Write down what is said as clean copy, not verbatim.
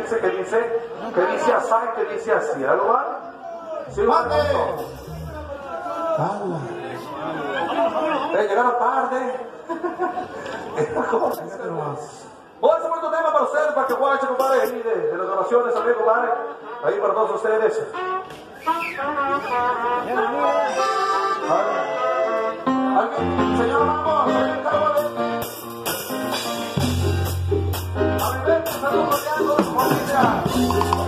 que dice así, que dice así, ¿algo va? Sí, llegaron tarde. Bueno, ese buen tema para ustedes, para que guachen, compadre, ahí de las grabaciones, amigo, compadre. Ahí para todos ustedes. Señor Mambo, señor Carvalho. A mi vez, saludos a todos, familia.